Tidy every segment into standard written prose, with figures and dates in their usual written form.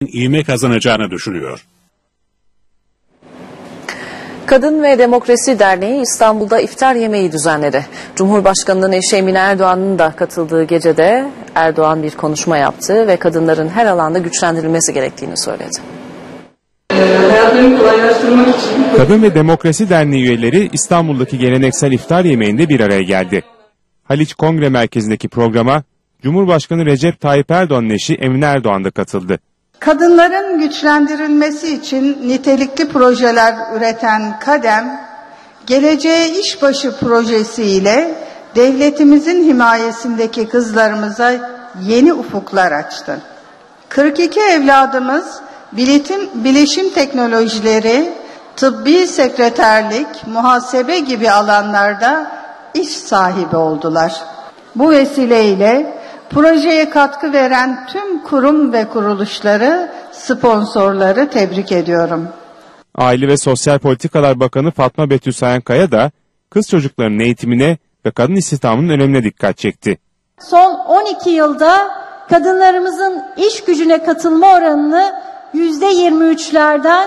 ivme kazanacağını düşünüyor. Kadın ve Demokrasi Derneği İstanbul'da iftar yemeği düzenledi. Cumhurbaşkanının eşi Emine Erdoğan'ın da katıldığı gecede Erdoğan bir konuşma yaptı ve kadınların her alanda güçlendirilmesi gerektiğini söyledi. Hayatlarını kolaylaştırmak için... Kadın ve Demokrasi Derneği üyeleri İstanbul'daki geleneksel iftar yemeğinde bir araya geldi. Haliç Kongre Merkezi'ndeki programa Cumhurbaşkanı Recep Tayyip Erdoğan'ın eşi Emine Erdoğan da katıldı. Kadınların güçlendirilmesi için nitelikli projeler üreten KADEM, Geleceğe İşbaşı projesiyle devletimizin himayesindeki kızlarımıza yeni ufuklar açtı. 42 evladımız bilişim teknolojileri, tıbbi sekreterlik, muhasebe gibi alanlarda iş sahibi oldular. Bu vesileyle projeye katkı veren tüm kurum ve kuruluşları, sponsorları tebrik ediyorum. Aile ve Sosyal Politikalar Bakanı Fatma Betül Sayankaya da kız çocuklarının eğitimine ve kadın istihdamının önemine dikkat çekti. Son 12 yılda kadınlarımızın iş gücüne katılma oranını %23'lerden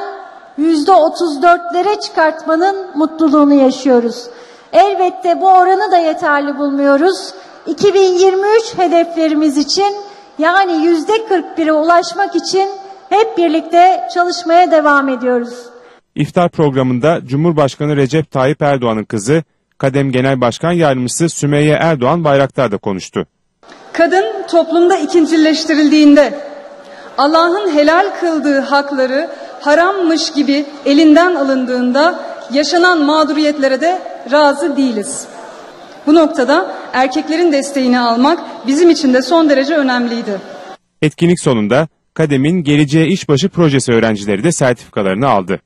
%34'lere çıkartmanın mutluluğunu yaşıyoruz. Elbette bu oranı da yeterli bulmuyoruz. 2023 hedeflerimiz için, yani %41'e ulaşmak için hep birlikte çalışmaya devam ediyoruz. İftar programında Cumhurbaşkanı Recep Tayyip Erdoğan'ın kızı, KADEM Genel Başkan Yardımcısı Sümeyye Erdoğan Bayraktar da konuştu. Kadın toplumda ikincileştirildiğinde, Allah'ın helal kıldığı hakları harammış gibi elinden alındığında yaşanan mağduriyetlere de razı değiliz. Bu noktada erkeklerin desteğini almak bizim için de son derece önemliydi. Etkinlik sonunda KADEM'in Geleceğe İşbaşı projesi öğrencileri de sertifikalarını aldı.